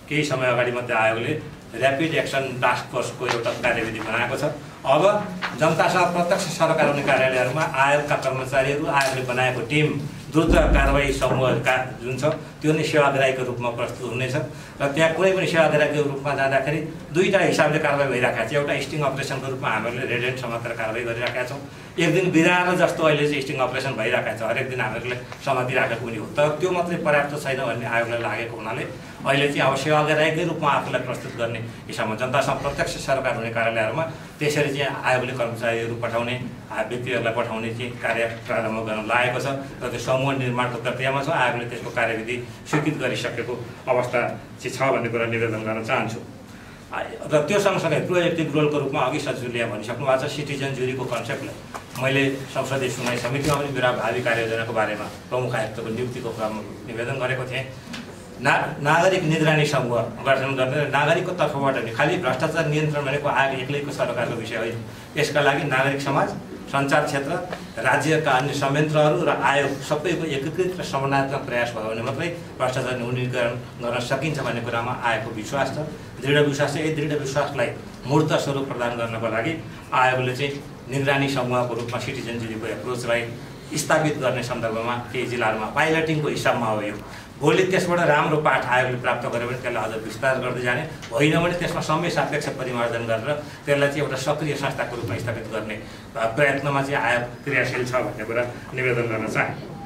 केही समय अगाडि मात्रै आयोगले ऱ्यापिड एक्सन टास्क फोर्सको एउटा कार्यविधि बनाएको छ। अब जनतासँग प्रत्यक्ष सरकार हुने कार्यालयहरूमा आयोगका कर्मचारीहरू, आयोगले बनाएको टिम, द्रुत कारबाही समूहका जुन छ त्यो नै सेवाग्राहीको रूपमा प्रस्तुत हुनेछ र त्यहाँ कुनै पनि सेवाग्राहीको रूपमा जाँदाखेरि दुईटा हिसाबले कारबाही भइरहेको छ। एउटा स्टिङ अपरेसनको रूपमा हामीले रेड ह्यान्ड समातेर कारबाही गरिरहेका छौँ। एक दिन बिरालो जस्तो अहिले चाहिँ स्टिङ अपरेसन भइरहेको छ, हरेक दिन हामीले समातिराखेको पनि हो। तर त्यो मात्रै पर्याप्त छैन भन्ने आयोगलाई लागेको हुनाले अहिले चाहिँ अब सेवाग्राहीकै रूपमा आफूलाई प्रस्तुत गर्ने हिसाबमा जनतासँग प्रत्यक्ष सरकार हुने कार्यालयहरूमा त्यसरी चाहिँ आयोगले कर्मचारीहरू पठाउने, व्यक्तिहरूलाई पठाउने चाहिँ कार्य प्रारम्भ गर्न लागेको छ र त्यो समूह निर्माणको प्रक्रियामा छ। आयोगले त्यसको कार्यविधि स्वीकृत गरिसकेको अवस्था चाहिँ छ भन्ने कुरा निवेदन गर्न चाहन्छु। र त्यो सँगसँगै प्रोएक्टिभ रोलको रूपमा अघि सचिवले भनिसक्नु भएको छ सिटिजन जुरीको कन्सेप्टलाई मैले संसदीय सुनवाई समितिमा पनि मेरा भावी कार्ययोजनाको बारेमा प्रमुख आयुक्तको नियुक्तिको क्रममा निवेदन गरेको थिएँ। नागरिक निगरानी समूह गठन गर्ने, नागरिकको तर्फबाट नि खालि भ्रष्टाचार नियन्त्रण भनेको आयोग एक्लैको सरकारको विषय होइन। यसका लागि नागरिक समाज, सञ्चार क्षेत्र, राज्यका अन्य संयन्त्रहरू र आयोग सबैको एकीकृत र समन्वयात्मक प्रयास भयो भने मात्रै भ्रष्टाचार न्यूनीकरण गर्न सकिन्छ भन्ने कुरामा आयोगको विश्वास छ, दृढ विश्वास छ। यही दृढ विश्वासलाई मूर्त स्वरूप प्रदान गर्नको लागि आयोगले चाहिँ निगरानी समूहको रूपमा सिटिजन जुरीको एप्रोचलाई स्थापित गर्ने सन्दर्भमा केही जिल्लाहरूमा पाइलटिङको हिसाबमा हो। यो भोलि त्यसबाट राम्रो पाठ आयोगले प्राप्त गर्यो भने त्यसलाई अझ विस्तार गर्दै जाने, होइन भने त्यसमा समय सापेक्ष परिमार्जन गरेर त्यसलाई चाहिँ एउटा सक्रिय संस्थाको रूपमा स्थापित गर्ने प्रयत्नमा चाहिँ आयोग क्रियाशील छ भन्ने कुरा निवेदन गर्न चाहे।